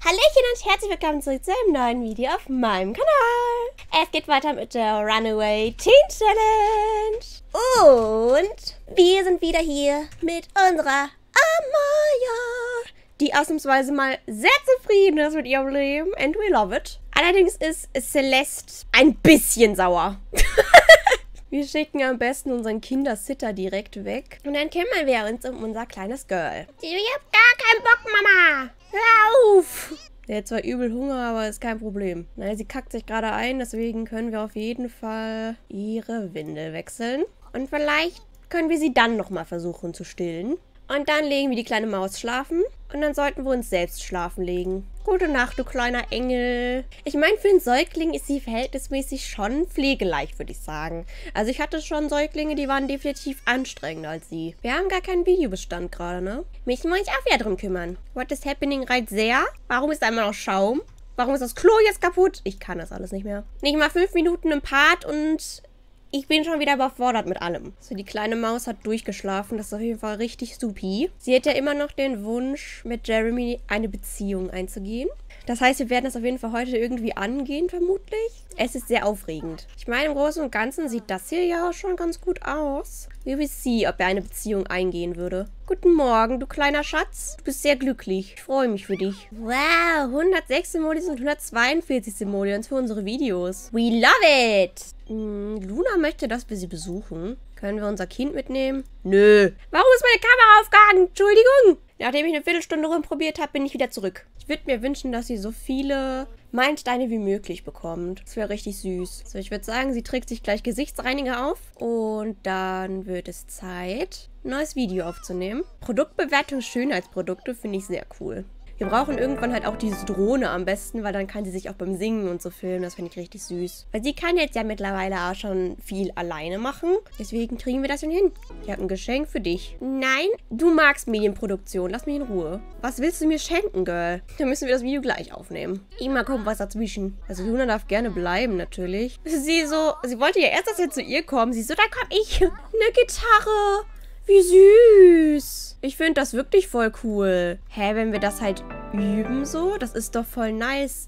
Hallöchen und herzlich willkommen zurück zu einem neuen Video auf meinem Kanal. Es geht weiter mit der Runaway Teen Challenge. Und wir sind wieder hier mit unserer Amaya, die ausnahmsweise mal sehr zufrieden ist mit ihrem Leben. And we love it. Allerdings ist Celeste ein bisschen sauer. Wir schicken am besten unseren Kindersitter direkt weg. Und dann kümmern wir uns um unser kleines Girl. Ich hab gar keinen Bock, Mama. Hör auf. Der hat zwar übel Hunger, aber ist kein Problem. Naja, sie kackt sich gerade ein, deswegen können wir auf jeden Fall ihre Windel wechseln. Und vielleicht können wir sie dann nochmal versuchen zu stillen. Und dann legen wir die kleine Maus schlafen. Und dann sollten wir uns selbst schlafen legen. Gute Nacht, du kleiner Engel. Ich meine, für einen Säugling ist sie verhältnismäßig schon pflegeleicht, würde ich sagen. Also ich hatte schon Säuglinge, die waren definitiv anstrengender als sie. Wir haben gar keinen Videobestand gerade, ne? Mich muss ich auch wieder drum kümmern. What is happening right there? Warum ist da immer noch Schaum? Warum ist das Klo jetzt kaputt? Ich kann das alles nicht mehr. Nicht mal 5 Minuten im Part und ich bin schon wieder überfordert mit allem. So, die kleine Maus hat durchgeschlafen. Das ist auf jeden Fall richtig supi. Sie hat ja immer noch den Wunsch, mit Jeremy eine Beziehung einzugehen. Das heißt, wir werden das auf jeden Fall heute irgendwie angehen, vermutlich. Es ist sehr aufregend. Ich meine, im Großen und Ganzen sieht das hier ja auch schon ganz gut aus. We will see, ob er eine Beziehung eingehen würde. Guten Morgen, du kleiner Schatz. Du bist sehr glücklich. Ich freue mich für dich. Wow, 106 Emojis und 142 Emojis für unsere Videos. We love it! Luna möchte, dass wir sie besuchen. Können wir unser Kind mitnehmen? Nö. Warum ist meine Kamera aufgehangen? Entschuldigung. Nachdem ich eine Viertelstunde rumprobiert habe, bin ich wieder zurück. Ich würde mir wünschen, dass sie so viele Meilensteine wie möglich bekommt. Das wäre richtig süß. So, ich würde sagen, sie trägt sich gleich Gesichtsreiniger auf. Und dann wird es Zeit, ein neues Video aufzunehmen. Produktbewertung Schönheitsprodukte finde ich sehr cool. Wir brauchen irgendwann halt auch diese Drohne am besten, weil dann kann sie sich auch beim Singen und so filmen. Das finde ich richtig süß. Weil sie kann jetzt ja mittlerweile auch schon viel alleine machen. Deswegen kriegen wir das schon hin. Ich habe ein Geschenk für dich. Nein, du magst Medienproduktion. Lass mich in Ruhe. Was willst du mir schenken, Girl? Dann müssen wir das Video gleich aufnehmen. Immer kommt was dazwischen. Also Luna darf gerne bleiben, natürlich. Sie wollte ja erst, dass wir zu ihr kommen. Sie so, da komm ich. Eine Gitarre. Wie süß. Ich finde das wirklich voll cool. Hä, wenn wir das halt üben so? Das ist doch voll nice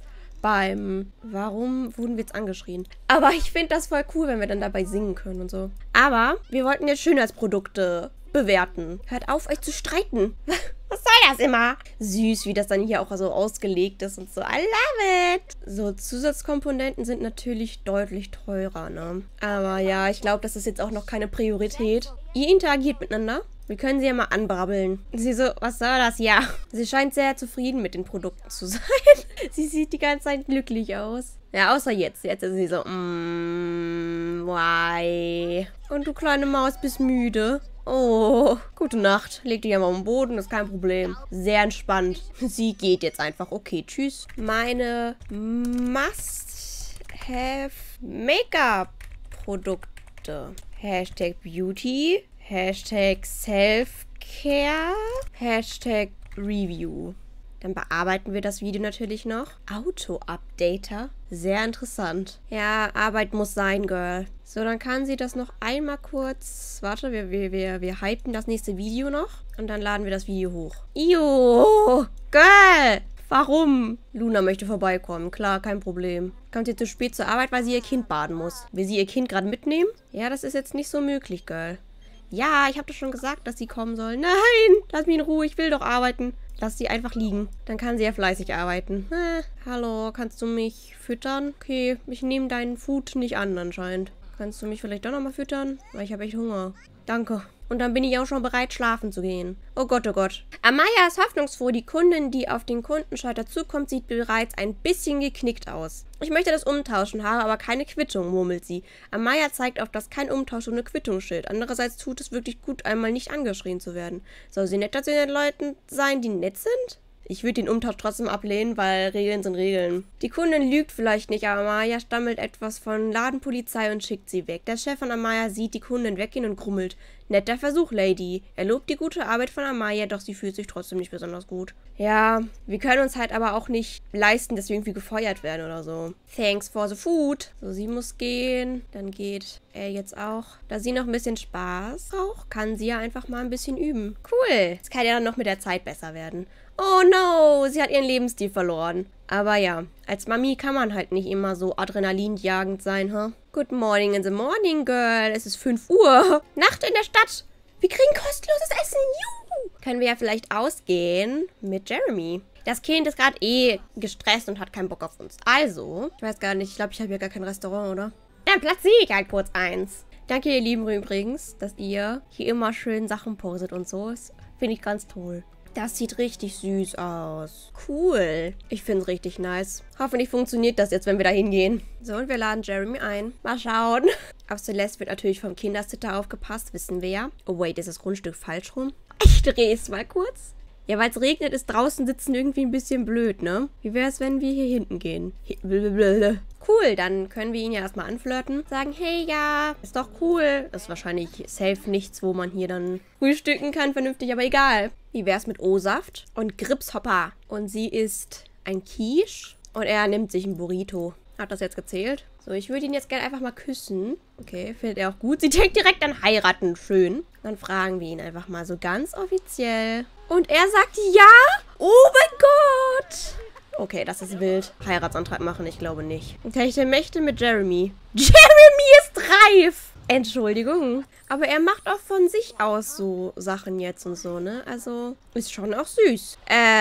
Warum wurden wir jetzt angeschrien? Aber ich finde das voll cool, wenn wir dann dabei singen können und so. Aber wir wollten jetzt Schönheitsprodukte bewerten. Hört auf, euch zu streiten. Was soll das immer? Süß, wie das dann hier auch so ausgelegt ist und so. I love it. So, Zusatzkomponenten sind natürlich deutlich teurer, ne? Aber ja, ich glaube, das ist jetzt auch noch keine Priorität. Ihr interagiert miteinander. Wir können sie ja mal anbrabbeln. Sie so, was soll das? Ja. Sie scheint sehr zufrieden mit den Produkten zu sein. Sie sieht die ganze Zeit glücklich aus. Ja, außer jetzt. Jetzt ist sie so, why? Und du kleine Maus bist müde. Oh, gute Nacht. Leg dich ja mal auf den Boden, ist kein Problem. Sehr entspannt. Sie geht jetzt einfach. Okay, tschüss. Meine Must-Have Make-up-Produkte. Hashtag Beauty. Hashtag Self-Care. Hashtag Review. Dann bearbeiten wir das Video natürlich noch. Auto-Updater. Sehr interessant. Ja, Arbeit muss sein, Girl. So, dann kann sie das noch einmal kurz... Warte, wir hypen das nächste Video noch. Und dann laden wir das Video hoch. Jo, Girl. Warum? Luna möchte vorbeikommen. Klar, kein Problem. Kommt sie zu spät zur Arbeit, weil sie ihr Kind baden muss. Will sie ihr Kind gerade mitnehmen? Ja, das ist jetzt nicht so möglich, Girl. Ja, ich habe doch schon gesagt, dass sie kommen soll. Nein, lass mich in Ruhe, ich will doch arbeiten. Lass sie einfach liegen. Dann kann sie ja fleißig arbeiten. Hallo, kannst du mich füttern? Okay, ich nehme deinen Food nicht an anscheinend. Kannst du mich vielleicht doch nochmal füttern? Weil ich habe echt Hunger. Danke. Und dann bin ich auch schon bereit, schlafen zu gehen. Oh Gott, oh Gott. Amaya ist hoffnungsfroh. Die Kundin, die auf den Kundenschalter zukommt, sieht bereits ein bisschen geknickt aus. Ich möchte das umtauschen, habe aber keine Quittung, murmelt sie. Amaya zeigt auf das kein Umtausch ohne Quittungsschild. Andererseits tut es wirklich gut, einmal nicht angeschrien zu werden. Soll sie netter zu den Leuten sein, die nett sind? Ich würde den Umtausch trotzdem ablehnen, weil Regeln sind Regeln. Die Kundin lügt vielleicht nicht, aber Amaya stammelt etwas von Ladenpolizei und schickt sie weg. Der Chef von Amaya sieht die Kundin weggehen und grummelt. Netter Versuch, Lady. Er lobt die gute Arbeit von Amaya, doch sie fühlt sich trotzdem nicht besonders gut. Ja, wir können uns halt aber auch nicht leisten, dass wir irgendwie gefeuert werden oder so. Thanks for the food. So, sie muss gehen. Dann geht er jetzt auch. Da sie noch ein bisschen Spaß braucht, kann sie ja einfach mal ein bisschen üben. Cool. Es kann ja dann noch mit der Zeit besser werden. Oh no, sie hat ihren Lebensstil verloren. Aber ja, als Mami kann man halt nicht immer so adrenalinjagend sein, huh? Good morning in the morning, girl. Es ist 5 Uhr. Nacht in der Stadt. Wir kriegen kostenloses Essen. Juhu. Können wir ja vielleicht ausgehen mit Jeremy. Das Kind ist gerade gestresst und hat keinen Bock auf uns. Also, ich weiß gar nicht, ich glaube, ich habe hier gar kein Restaurant, oder? Dann platziere ich halt kurz eins. Danke, ihr Lieben, übrigens, dass ihr hier immer schön Sachen postet und so. Das finde ich ganz toll. Das sieht richtig süß aus. Cool. Ich finde es richtig nice. Hoffentlich funktioniert das jetzt, wenn wir da hingehen. So, und wir laden Jeremy ein. Mal schauen. Auf Celeste wird natürlich vom Kindersitter aufgepasst, wissen wir ja. Oh, wait, ist das Grundstück falsch rum? Ich drehe es mal kurz. Ja, weil es regnet, ist draußen sitzen irgendwie ein bisschen blöd, ne? Wie wäre es, wenn wir hier hinten gehen? Cool, dann können wir ihn ja erstmal anflirten. Sagen, hey, ja, ist doch cool. Das ist wahrscheinlich safe nichts, wo man hier dann frühstücken kann, vernünftig, aber egal. Wie wär's mit O-Saft und Gripshopper? Und sie isst ein Quiche und er nimmt sich ein Burrito. Hat das jetzt gezählt? So, ich würde ihn jetzt gerne einfach mal küssen. Okay, findet er auch gut. Sie denkt direkt an heiraten. Schön. Dann fragen wir ihn einfach mal so ganz offiziell. Und er sagt ja? Oh mein Gott! Okay, das ist wild. Heiratsantrag machen, ich glaube nicht. Technische Mächte mit Jeremy. Jeremy ist reif! Entschuldigung. Aber er macht auch von sich aus so Sachen jetzt und so, ne? Also, ist schon auch süß.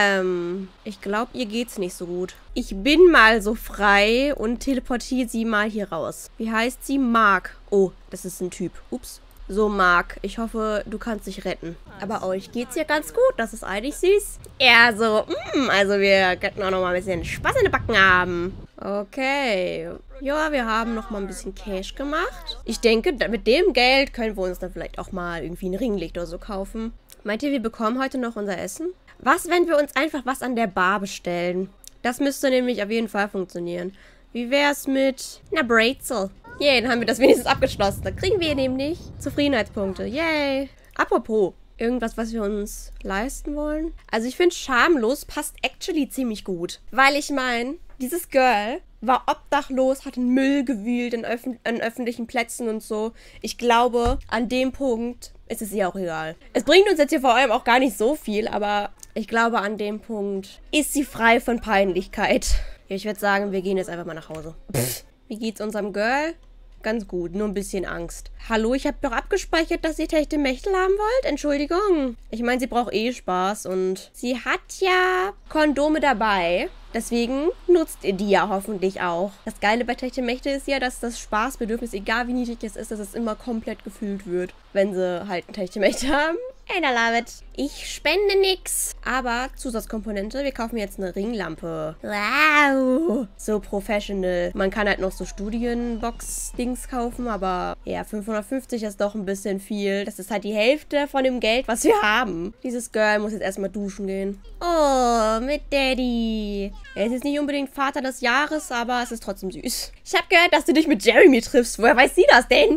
Ich glaube, ihr geht's nicht so gut. Ich bin mal so frei und teleportiere sie mal hier raus. Wie heißt sie? Mark. Oh, das ist ein Typ. Ups. So, Mark, ich hoffe, du kannst dich retten. Aber euch geht's ja ganz gut. Das ist eigentlich süß. Ja, so, also wir könnten auch noch mal ein bisschen Spaß in den Backen haben. Okay. Ja, wir haben noch mal ein bisschen Cash gemacht. Ich denke, mit dem Geld können wir uns dann vielleicht auch mal irgendwie ein Ringlicht oder so kaufen. Meint ihr, wir bekommen heute noch unser Essen? Was, wenn wir uns einfach was an der Bar bestellen? Das müsste nämlich auf jeden Fall funktionieren. Wie wär's mit einer Brezel? Yay, dann haben wir das wenigstens abgeschlossen. Dann kriegen wir nämlich Zufriedenheitspunkte. Yay. Apropos, irgendwas, was wir uns leisten wollen? Also ich finde, schamlos passt actually ziemlich gut. Weil ich meine, dieses Girl war obdachlos, hat in Müll gewühlt an öffentlichen Plätzen und so. Ich glaube, an dem Punkt ist es ihr auch egal. Es bringt uns jetzt hier vor allem auch gar nicht so viel, aber ich glaube, an dem Punkt ist sie frei von Peinlichkeit. Ja, ich würde sagen, wir gehen jetzt einfach mal nach Hause. Wie geht's unserem Girl? Ganz gut, nur ein bisschen Angst. Hallo, ich habe doch abgespeichert, dass ihr Techte Mechtel haben wollt? Entschuldigung. Ich meine, sie braucht eh Spaß und sie hat ja Kondome dabei. Deswegen nutzt ihr die ja hoffentlich auch. Das Geile bei Techte Mechtel ist ja, dass das Spaßbedürfnis, egal wie niedrig es ist, dass es immer komplett gefühlt wird, wenn sie halt ein Techte Mechtel haben. And I love it. Ich spende nix. Aber Zusatzkomponente, wir kaufen jetzt eine Ringlampe. Wow. So professional. Man kann halt noch so Studienbox-Dings kaufen, aber ja, 550 ist doch ein bisschen viel. Das ist halt die Hälfte von dem Geld, was wir haben. Dieses Girl muss jetzt erstmal duschen gehen. Oh, mit Daddy. Er ist jetzt nicht unbedingt Vater des Jahres, aber es ist trotzdem süß. Ich habe gehört, dass du dich mit Jeremy triffst. Woher weiß sie das denn?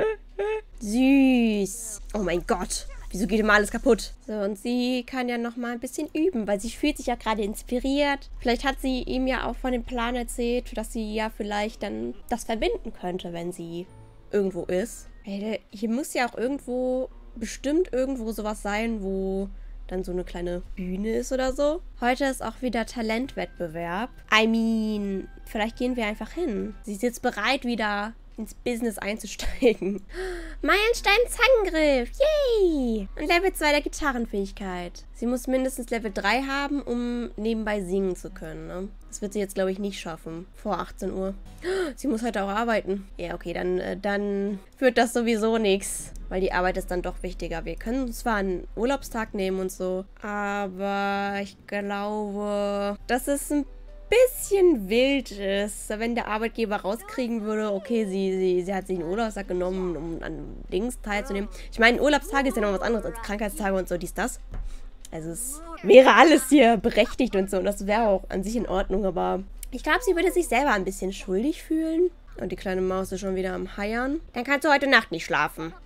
Süß. Oh mein Gott. Wieso geht immer alles kaputt? So, und sie kann ja noch mal ein bisschen üben, weil sie fühlt sich ja gerade inspiriert. Vielleicht hat sie ihm ja auch von dem Plan erzählt, dass sie ja vielleicht dann das verbinden könnte, wenn sie irgendwo ist. Hier muss ja auch bestimmt irgendwo sowas sein, wo dann so eine kleine Bühne ist oder so. Heute ist auch wieder Talentwettbewerb. Vielleicht gehen wir einfach hin. Sie ist jetzt bereit, wieder ins Business einzusteigen. Meilenstein Zangengriff. Yay! Und Level 2 der Gitarrenfähigkeit. Sie muss mindestens Level 3 haben, um nebenbei singen zu können. Ne? Das wird sie jetzt, glaube ich, nicht schaffen. Vor 18 Uhr. Sie muss heute auch arbeiten. Ja, okay, dann wird das sowieso nichts. Weil die Arbeit ist dann doch wichtiger. Wir können zwar einen Urlaubstag nehmen und so, aber ich glaube, das ist ein bisschen wild ist, wenn der Arbeitgeber rauskriegen würde, okay, sie hat sich einen Urlaubstag genommen, um an Dings teilzunehmen. Ich meine, Urlaubstage ist ja noch was anderes als Krankheitstage und so, dies, das. Also es wäre alles hier berechtigt und so und das wäre auch an sich in Ordnung, aber ich glaube, sie würde sich selber ein bisschen schuldig fühlen. Und die kleine Maus ist schon wieder am Heiern. Dann kannst du heute Nacht nicht schlafen.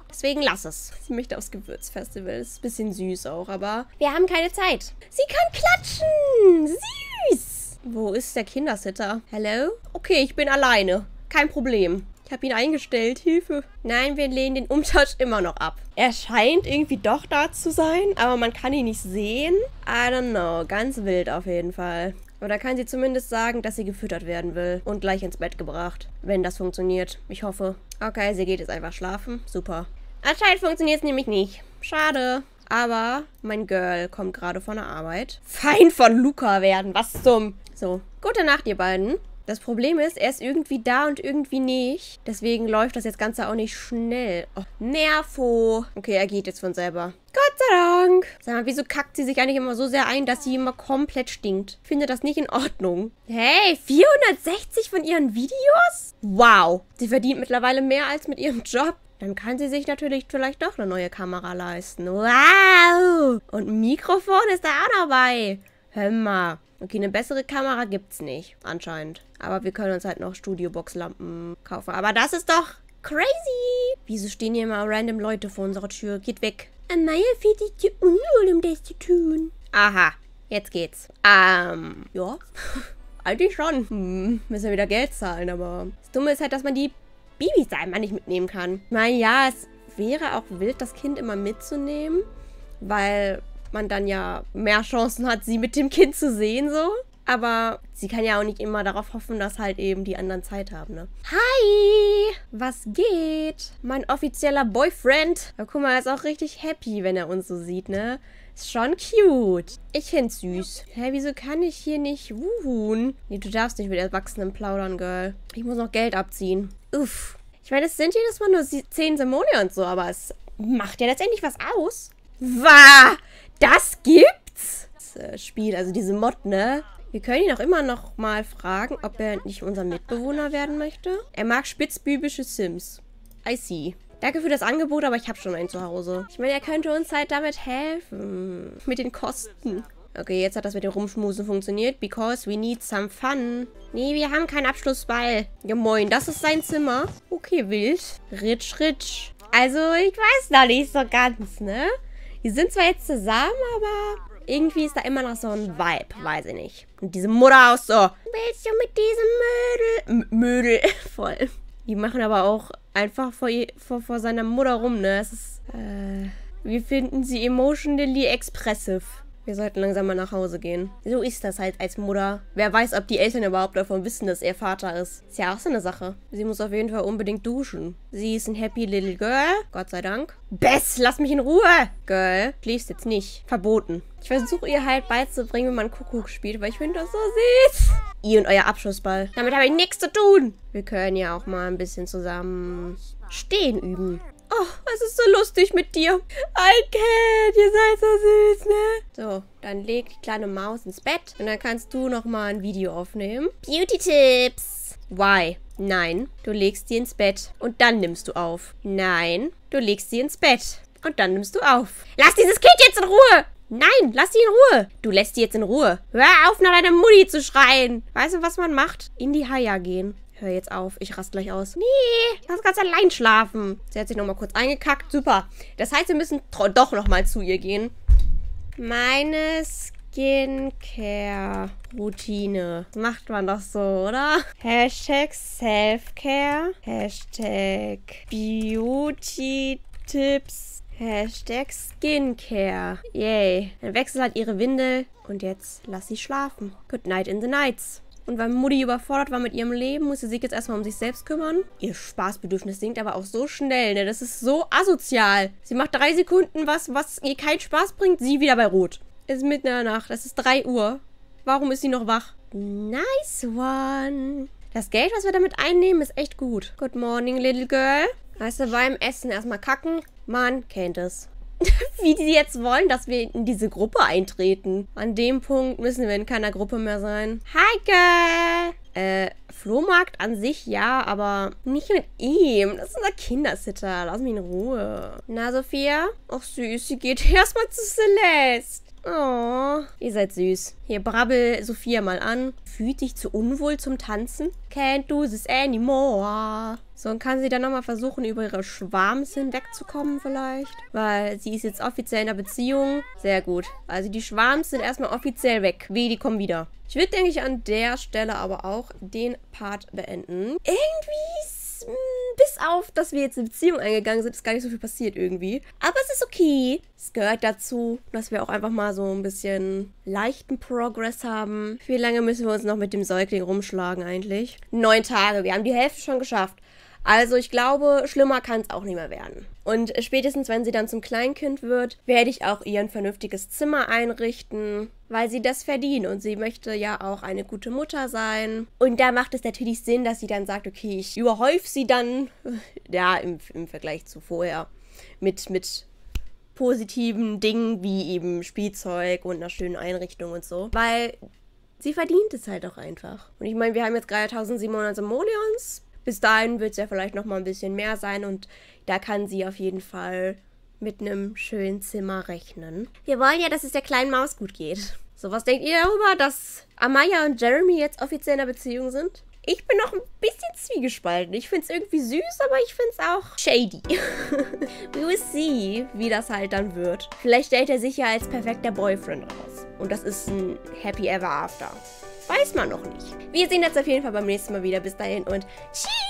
Deswegen lass es. Sie möchte aufs Gewürzfestival. Das ist ein bisschen süß auch, aber wir haben keine Zeit. Sie kann klatschen. Süß. Wo ist der Kindersitter? Hello? Okay, ich bin alleine. Kein Problem. Ich habe ihn eingestellt. Hilfe. Nein, wir lehnen den Umtausch immer noch ab. Er scheint irgendwie doch da zu sein, aber man kann ihn nicht sehen. I don't know. Ganz wild auf jeden Fall. Aber da kann sie zumindest sagen, dass sie gefüttert werden will. Und gleich ins Bett gebracht. Wenn das funktioniert. Ich hoffe. Okay, sie geht jetzt einfach schlafen. Super. Anscheinend funktioniert es nämlich nicht. Schade. Aber mein Girl kommt gerade von der Arbeit. Feind von Luca werden. Was zum... So. Gute Nacht, ihr beiden. Das Problem ist, er ist irgendwie da und irgendwie nicht. Deswegen läuft das jetzt Ganze auch nicht schnell. Oh, Nervo. Okay, er geht jetzt von selber. Gott sei Dank. Sag mal, wieso kackt sie sich eigentlich immer so sehr ein, dass sie immer komplett stinkt? Ich finde das nicht in Ordnung. Hey, 460 von ihren Videos? Wow. Sie verdient mittlerweile mehr als mit ihrem Job. Dann kann sie sich natürlich vielleicht doch eine neue Kamera leisten. Wow. Und ein Mikrofon ist da auch noch bei. Hör mal. Okay, eine bessere Kamera gibt's nicht, anscheinend. Aber wir können uns halt noch Studiobox-Lampen kaufen. Aber das ist doch crazy. Wieso stehen hier immer random Leute vor unserer Tür? Geht weg. Amaya fühlt sich zu unwohl, um das zu tun. Aha, jetzt geht's. Ja. Eigentlich schon. Müssen wir wieder Geld zahlen, aber... Das Dumme ist halt, dass man die Babys einmal nicht mitnehmen kann. Ich meine, ja, es wäre auch wild, das Kind immer mitzunehmen, weil... man dann ja mehr Chancen hat, sie mit dem Kind zu sehen, so. Aber sie kann ja auch nicht immer darauf hoffen, dass halt eben die anderen Zeit haben, ne? Hi! Was geht? Mein offizieller Boyfriend. Aber guck mal, er ist auch richtig happy, wenn er uns so sieht, ne? Ist schon cute. Ich find's süß. Hä, wieso kann ich hier nicht wuhun? Nee, du darfst nicht mit Erwachsenen plaudern, Girl. Ich muss noch Geld abziehen. Uff. Ich meine, es sind jedes Mal nur 10 Simoleons und so, aber es macht ja letztendlich was aus. Wah! Das gibt's? Das Spiel, also diese Mod, ne? Wir können ihn auch immer noch mal fragen, ob er nicht unser Mitbewohner werden möchte. Er mag spitzbübische Sims. I see. Danke für das Angebot, aber ich habe schon einen zu Hause. Ich meine, er könnte uns halt damit helfen. Mit den Kosten. Okay, jetzt hat das mit dem Rumschmusen funktioniert. Because we need some fun. Nee, wir haben keinen Abschlussball. Ja, moin, das ist sein Zimmer. Okay, wild. Rich. Also, ich weiß noch nicht so ganz, ne? Die sind zwar jetzt zusammen, aber irgendwie ist da immer noch so ein Vibe, weiß ich nicht. Und diese Mutter auch so. Willst du mit diesem Mödel? Voll. Die machen aber auch einfach vor seiner Mutter rum, ne? Es ist, wir finden sie emotionally expressive. Wir sollten langsam mal nach Hause gehen. So ist das halt als Mutter. Wer weiß, ob die Eltern überhaupt davon wissen, dass er Vater ist. Ist ja auch so eine Sache. Sie muss auf jeden Fall unbedingt duschen. Sie ist ein happy little girl. Gott sei Dank. Bess, lass mich in Ruhe. Girl, schläfst jetzt nicht. Verboten. Ich versuche ihr halt beizubringen, wie man Kuckuck spielt, weil ich finde das so süß. Ihr und euer Abschlussball. Damit habe ich nichts zu tun. Wir können ja auch mal ein bisschen zusammen stehen üben. Oh, es ist so lustig mit dir. Alcat, ihr seid so süß, ne? So, dann leg die kleine Maus ins Bett und dann kannst du nochmal ein Video aufnehmen. Beauty-Tipps. Why? Nein, du legst sie ins Bett und dann nimmst du auf. Nein, du legst sie ins Bett und dann nimmst du auf. Lass dieses Kind jetzt in Ruhe! Nein, lass sie in Ruhe. Du lässt sie jetzt in Ruhe. Hör auf, nach deiner Mutti zu schreien. Weißt du, was man macht? In die Haia gehen. Hör jetzt auf, ich raste gleich aus. Nee, lass ganz allein schlafen. Sie hat sich nochmal kurz eingekackt. Super. Das heißt, wir müssen doch nochmal zu ihr gehen. Meine Skincare-Routine. Macht man doch so, oder? Hashtag Selfcare. Hashtag Beauty-Tipps. Hashtag Skincare. Yay. Dann wechselt halt ihre Windel. Und jetzt lass sie schlafen. Good night in the nights. Und weil Mutti überfordert war mit ihrem Leben, muss sie sich jetzt erstmal um sich selbst kümmern. Ihr Spaßbedürfnis sinkt aber auch so schnell, ne? Das ist so asozial. Sie macht 3 Sekunden was ihr keinen Spaß bringt, sie wieder bei Rot. Es ist mitten in der Nacht, es ist 3 Uhr. Warum ist sie noch wach? Nice one. Das Geld, was wir damit einnehmen, ist echt gut. Good morning, little girl. Weißt du, beim Essen erstmal kacken. Man kennt es. Wie die jetzt wollen, dass wir in diese Gruppe eintreten. An dem Punkt müssen wir in keiner Gruppe mehr sein. Hi, Girl! Flohmarkt an sich, ja, aber nicht mit ihm. Das ist unser Kindersitter. Lass mich in Ruhe. Na, Sophia? Ach süß, sie geht erstmal zu Celeste. Oh, ihr seid süß. Hier, brabbel Sophia mal an. Fühlt dich zu unwohl zum Tanzen? Can't do this anymore. So, und kann sie dann nochmal versuchen, über ihre Schwarms hinwegzukommen vielleicht? Weil sie ist jetzt offiziell in einer Beziehung. Sehr gut. Also die Schwarms sind erstmal offiziell weg. Wehe, die kommen wieder. Ich würde, denke ich, an der Stelle aber auch den Part beenden. Irgendwie bis auf, dass wir jetzt in Beziehung eingegangen sind, ist gar nicht so viel passiert irgendwie. Aber es ist okay. Es gehört dazu, dass wir auch einfach mal so ein bisschen leichten Progress haben. Wie lange müssen wir uns noch mit dem Säugling rumschlagen eigentlich? 9 Tage. Wir haben die Hälfte schon geschafft. Also ich glaube, schlimmer kann es auch nicht mehr werden. Und spätestens, wenn sie dann zum Kleinkind wird, werde ich auch ihr ein vernünftiges Zimmer einrichten, weil sie das verdient. Und sie möchte ja auch eine gute Mutter sein. Und da macht es natürlich Sinn, dass sie dann sagt, okay, ich überhäufe sie dann, ja, im Vergleich zu vorher, mit positiven Dingen wie eben Spielzeug und einer schönen Einrichtung und so. Weil sie verdient es halt auch einfach. Und ich meine, wir haben jetzt gerade 1700 Simoleons. Bis dahin wird es ja vielleicht noch mal ein bisschen mehr sein und da kann sie auf jeden Fall mit einem schönen Zimmer rechnen. Wir wollen ja, dass es der kleinen Maus gut geht. So, was denkt ihr darüber, dass Amaya und Jeremy jetzt offiziell in einer Beziehung sind? Ich bin noch ein bisschen zwiegespalten. Ich finde es irgendwie süß, aber ich finde es auch shady. We will see, wie das halt dann wird. Vielleicht stellt er sich ja als perfekter Boyfriend raus. Und das ist ein Happy Ever After. Weiß man noch nicht. Wir sehen uns auf jeden Fall beim nächsten Mal wieder. Bis dahin und tschüss!